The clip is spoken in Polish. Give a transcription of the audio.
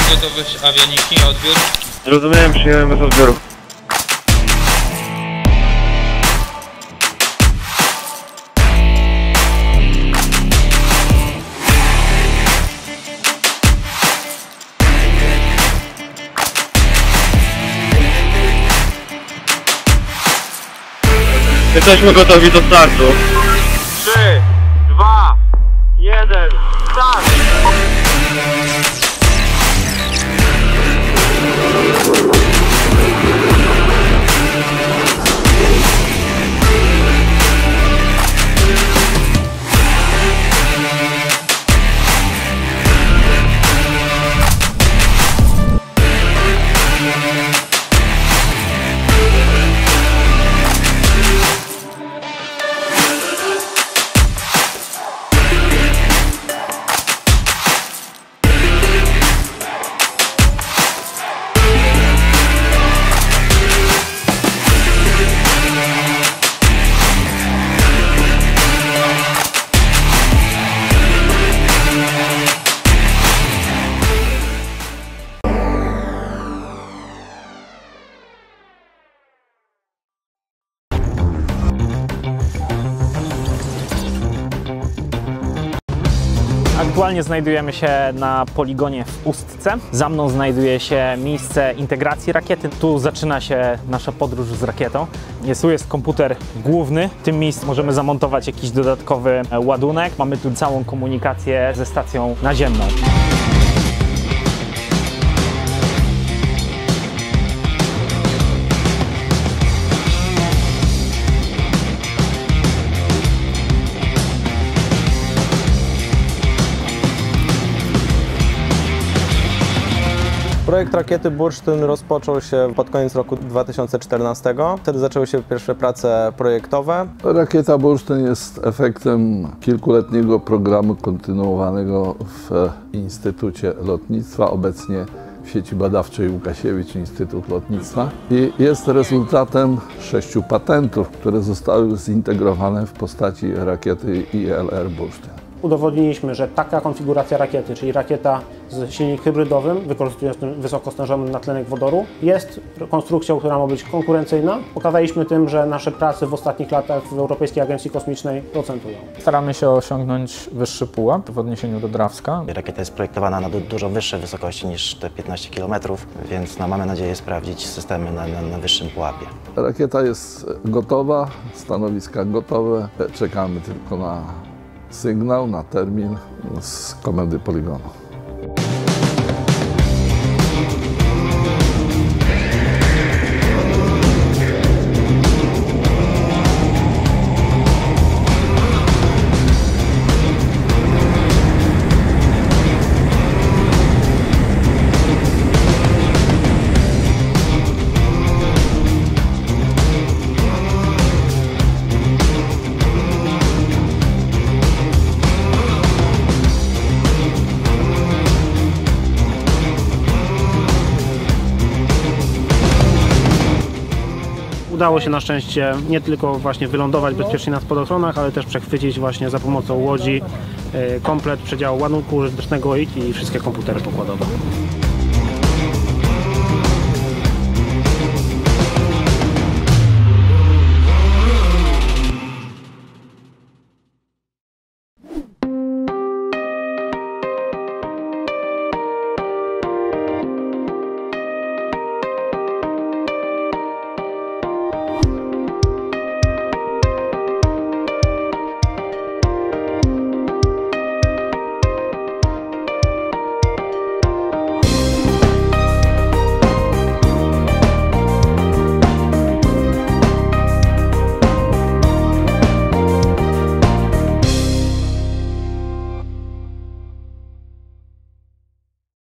gotowość awioniki, odbiór. Zrozumiałem, przyjąłem bez odbioru. Jesteśmy gotowi do startu. 3, 2, 1, start! Aktualnie znajdujemy się na poligonie w Ustce. Za mną znajduje się miejsce integracji rakiety. Tu zaczyna się nasza podróż z rakietą. Tu jest komputer główny. W tym miejscu możemy zamontować jakiś dodatkowy ładunek. Mamy tu całą komunikację ze stacją naziemną. Projekt rakiety Bursztyn rozpoczął się pod koniec roku 2014. Wtedy zaczęły się pierwsze prace projektowe. Rakieta Bursztyn jest efektem kilkuletniego programu kontynuowanego w Instytucie Lotnictwa, obecnie w sieci badawczej Łukasiewicz Instytut Lotnictwa, i jest rezultatem 6 patentów, które zostały zintegrowane w postaci rakiety ILR Bursztyn. Udowodniliśmy, że taka konfiguracja rakiety, czyli rakieta z silnikiem hybrydowym wykorzystującym wysokostężony natlenek wodoru, jest konstrukcją, która ma być konkurencyjna. Pokazaliśmy tym, że nasze prace w ostatnich latach w Europejskiej Agencji Kosmicznej procentują. Staramy się osiągnąć wyższy pułap w odniesieniu do Drawska. Rakieta jest projektowana na dużo wyższe wysokości niż te 15 km, więc mamy nadzieję sprawdzić systemy na wyższym pułapie. Rakieta jest gotowa, stanowiska gotowe, czekamy tylko na sygnał, na termin z komendy poligonu. Udało się na szczęście nie tylko właśnie wylądować bezpiecznie na spadochronach, ale też przechwycić właśnie za pomocą łodzi komplet przedziału ładunku użytecznego i wszystkie komputery pokładowe.